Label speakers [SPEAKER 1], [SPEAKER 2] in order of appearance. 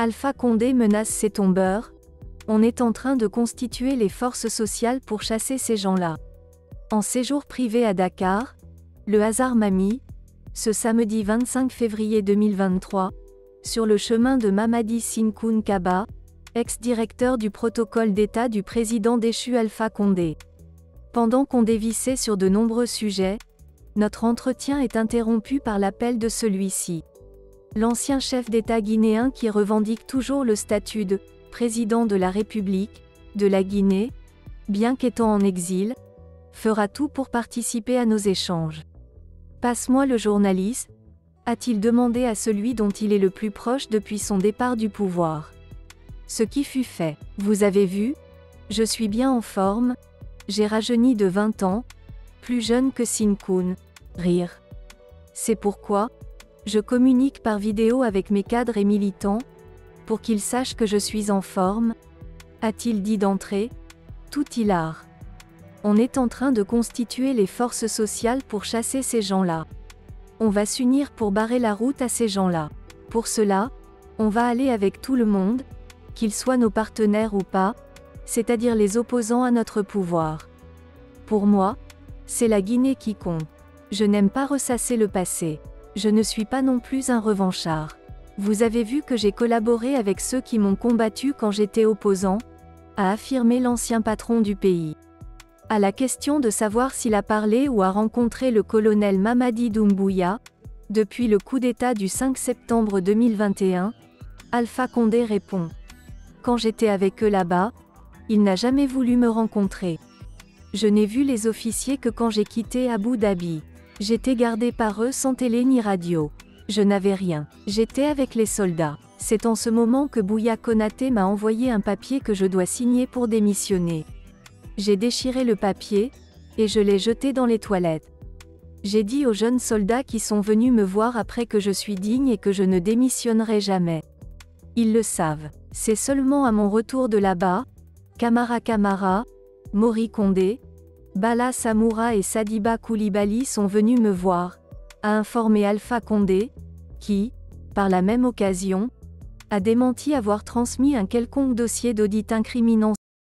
[SPEAKER 1] Alpha Condé menace ses tombeurs. On est en train de constituer les forces sociales pour chasser ces gens-là. En séjour privé à Dakar, le hasard m'a mis, ce samedi 25 février 2023, sur le chemin de Mamadi Sinkoun Kaba, ex-directeur du protocole d'État du président déchu Alpha Condé. Pendant qu'on dévissait sur de nombreux sujets, notre entretien est interrompu par l'appel de celui-ci. L'ancien chef d'État guinéen qui revendique toujours le statut de « président de la République » de la Guinée, bien qu'étant en exil, fera tout pour participer à nos échanges. « Passe-moi le journaliste » a-t-il demandé à celui dont il est le plus proche depuis son départ du pouvoir. Ce qui fut fait. Vous avez vu ? Je suis bien en forme, j'ai rajeuni de 20 ans, plus jeune que Sinkoun. Rire. C'est pourquoi je communique par vidéo avec mes cadres et militants, pour qu'ils sachent que je suis en forme, a-t-il dit d'entrée, tout hilar. On est en train de constituer les forces sociales pour chasser ces gens-là. On va s'unir pour barrer la route à ces gens-là. Pour cela, on va aller avec tout le monde, qu'ils soient nos partenaires ou pas, c'est-à-dire les opposants à notre pouvoir. Pour moi, c'est la Guinée qui compte. Je n'aime pas ressasser le passé. Je ne suis pas non plus un revanchard. Vous avez vu que j'ai collaboré avec ceux qui m'ont combattu quand j'étais opposant, a affirmé l'ancien patron du pays. À la question de savoir s'il a parlé ou a rencontré le colonel Mamadi Doumbouya, depuis le coup d'État du 5 septembre 2021, Alpha Condé répond. Quand j'étais avec eux là-bas, il n'a jamais voulu me rencontrer. Je n'ai vu les officiers que quand j'ai quitté Abu Dhabi. J'étais gardé par eux sans télé ni radio. Je n'avais rien. J'étais avec les soldats. C'est en ce moment que Bouya Konaté m'a envoyé un papier que je dois signer pour démissionner. J'ai déchiré le papier, et je l'ai jeté dans les toilettes. J'ai dit aux jeunes soldats qui sont venus me voir après que je suis digne et que je ne démissionnerai jamais. Ils le savent. C'est seulement à mon retour de là-bas, Camara, Mori Condé, Bala Samoura et Sadiba Koulibaly sont venus me voir, a informé Alpha Condé, qui, par la même occasion, a démenti avoir transmis un quelconque dossier d'audit incriminant